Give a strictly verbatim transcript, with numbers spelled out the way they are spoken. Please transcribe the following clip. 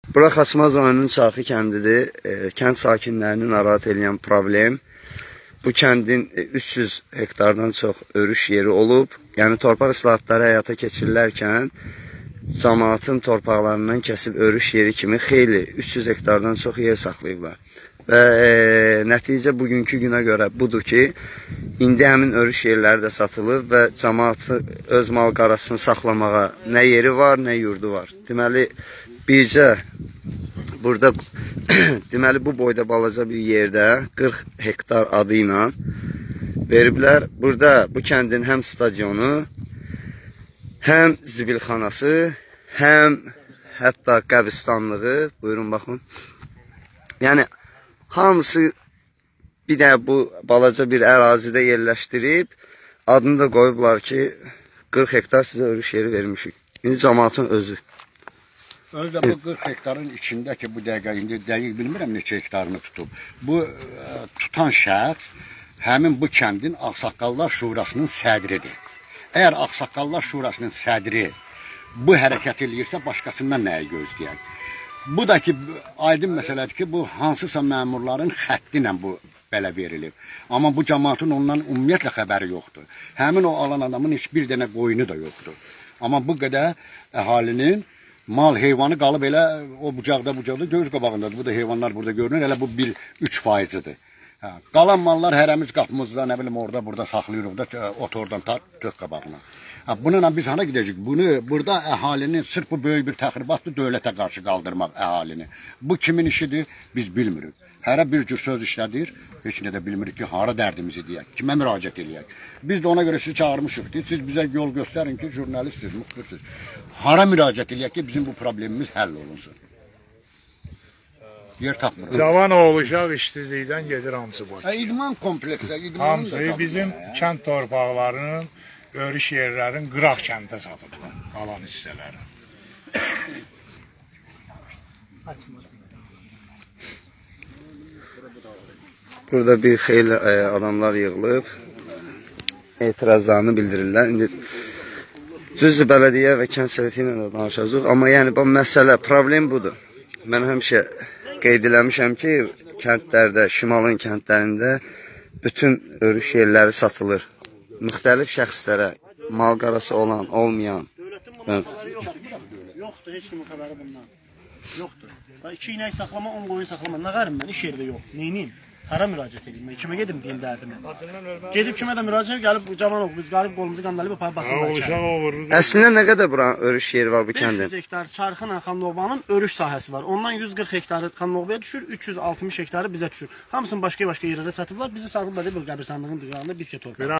Bura Xaçmaz rayonunun Çarxı kəndidir. E, kənd sakinlərini narahat edən problem. Bu kəndin üç yüz hektardan çox örüş yeri olub. Yəni torpaq islahatları həyata keçirilərkən cəmaatın torpaqlarından kəsib örüş yeri kimi xeyli üç yüz hektardan çox yer saxlayıblar. Və e, nəticə bugünkü günə görə budur ki, indi həmin örüş yerləri də satılıb və cəmaatı öz mal qarasını saxlamağa nə yeri var, nə yurdu var. Deməli, bircə burada deməli bu boyda balaca bir yerdə qırx hektar adı ilə veriblər. Burada bu kəndin həm stadionu, həm zibilxanası, həm hətta qəbristanlığı, buyurun baxın. Yəni hamısı bir də bu balaca bir ərazidə yerləşdirib, adını da qoyublar ki, qırx hektar sizə örüş yeri vermişik. İndi cəmaatın özü. Özdə bu qırx hektarın içində ki, bu dəqiqə indi dəqiq bilmirəm neçə hektarını tutub. Bu ə, tutan şəxs həmin bu kəndin Ağsaqqallar Şurasının sədridir. Əgər Ağsaqqallar Şurasının sədri bu hərəkət eləyirsə, başqasından nəyi gözləyək? Bu da ki, aydın məsələdir ki, bu hansısa məmurların xətti ilə bu belə verilib. Amma bu cəmaatın ondan ümumiyyətlə xəbəri yoxdur. Həmin o alan adamın heç bir dənə qoyunu da yoxdur. Amma bu qədər əhalinin mal, heyvanı qalıb elə o bucaqda, bucaqda göz qabağındadır. Bu da heyvanlar burada görünür, elə bu bir üç faizidir. Hə, qalan mallar hərəmiz qapımızda, nə bilim, orada, burada saxlayırıq da, ot oradan ta tök qabağına. Hə, bununla biz hana gidəcək? Bunu, burada əhalinin, sırf bu böyük bir təxribatdır, dövlətə qarşı qaldırmaq əhalini. Bu kimin işidir? Biz bilmirik. Hərə bir cür söz işlədir, heç nə də bilmirik ki, hara dərdimizi deyək, kimə müraciət eləyək. Biz də ona görə sizi çağırmışıq ki, siz bizə yol göstərin ki, jurnalistsiniz, müxbirsiniz. Hara müraciət eləyək ki, bizim bu problemimiz həll olunsun. Yer tapmırıq. Cavan oğlu uşaq işsizlikdən gedir hamısı boş. Hə, idman kompleksə, idmanın Hamısı bizim kənd torpaqlarının, örüş yerlərin qıraq kəndə satılır, qalan hissələri. Burada bir xeyli adamlar yığılıb, etirazlarını bildirirlər. İndi düzdür, bələdiyyə və kənd səvəti ilə də danışacaq, amma yəni bu məsələ, problem budur. Mən həmişə qeyd eləmişəm ki, kəndlərdə, şimalın kəndlərində bütün örüş yerləri satılır. Müxtəlif şəxslərə, mal qarası olan, olmayan. Yoxdur, heç kimin xəbəri bundan. Yoxdur. İki inək saxlama, on qoyun saxlama. Nə qarım mən, iş yerdə yox. Neyniyim? Hara müraciət edeyim? Mən kimə gedim deyim dərdimi? Gedib kimə də müraciət gəlib, cavan oğul, biz qalib qolumuzu qandalayıb, o pay basınlar. Əslində nə qədər bura örüş yeri var bu kəndin? beş yüz hektar Çarxınla Xanlıobanın örüş sahəsi var. Ondan yüz qırx hektarı Xanlıobaya düşür, üç yüz altmış hektarı bizə düşür. Hamısını başqa-başqa yerlərə satıblar, bizi satıblar, bu qəbirstanlığın dırağında bitki torpağı.